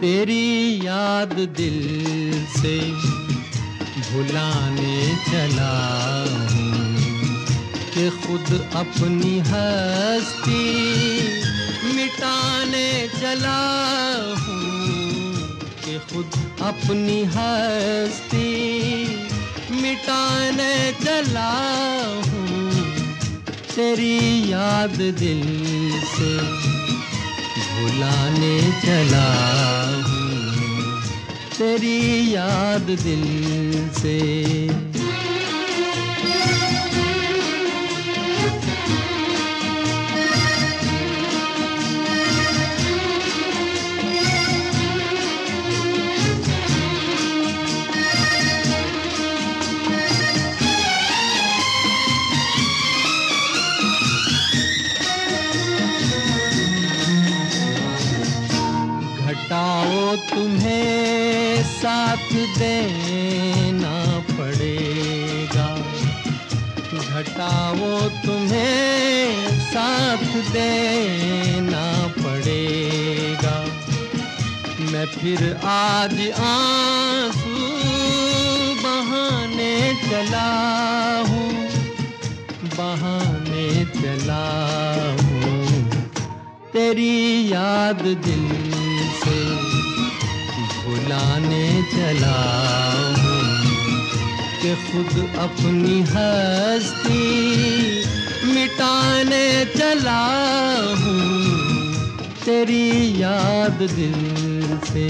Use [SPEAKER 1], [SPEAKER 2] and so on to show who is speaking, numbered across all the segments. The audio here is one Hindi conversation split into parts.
[SPEAKER 1] तेरी याद दिल से भुलाने चला हूँ कि खुद अपनी हस्ती मिटाने चला हूँ कि खुद अपनी हस्ती मिटाने चला हूँ। तेरी याद दिल से भुलाने चला हूँ, तेरी याद दिल से। घटाओ तुम्हें साथ देना पड़ेगा, घटाओ तुम्हें साथ देना पड़ेगा। मैं फिर आज आंसू बहाने चला हूँ, बहाने चला हूँ। तेरी याद दिल से भुलाने चला हूँ कि खुद अपनी हस्ती मिटाने चला हूँ। तेरी याद दिल से।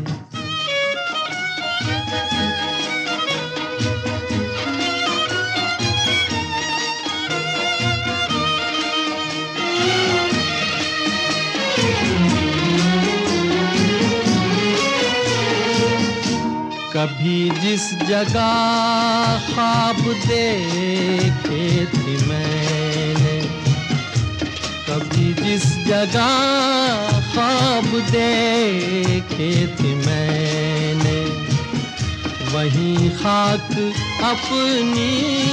[SPEAKER 1] कभी जिस जगह ख्वाब देखे थे मैंने, कभी जिस जगह ख्वाब देखे थे मैंने, वहीं खाक अपनी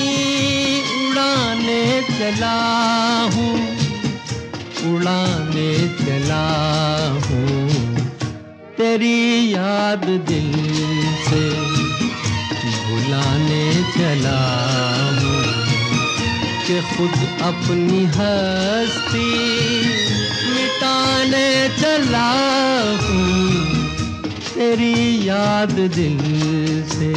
[SPEAKER 1] उड़ाने चला हूँ, उड़ाने चला हूँ। तेरी याद दिल से भुलाने चला हूँ कि खुद अपनी हस्ती मिटाने चला हूँ। तेरी याद दिल से।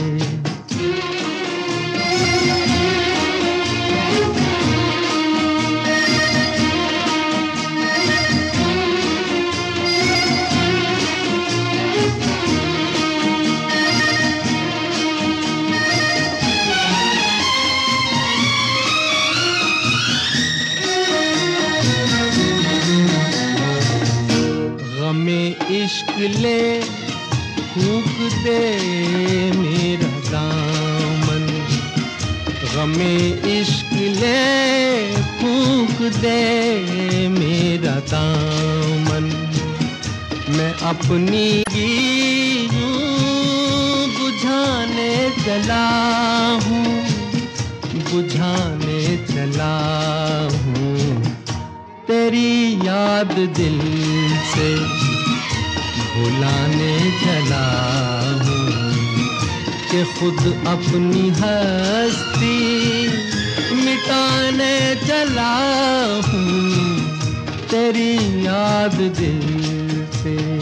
[SPEAKER 1] इश्क ले फूंक दे मेरा दामन, गमे इश्क ले फूंक दे मेरा दामन। मैं अपनी यूं बुझाने चला हूँ, बुझाने चला हूँ। तेरी याद दिल से भुलाने चला हूँ कि खुद अपनी हस्ती मिटाने चला हूँ। तेरी याद दिल से।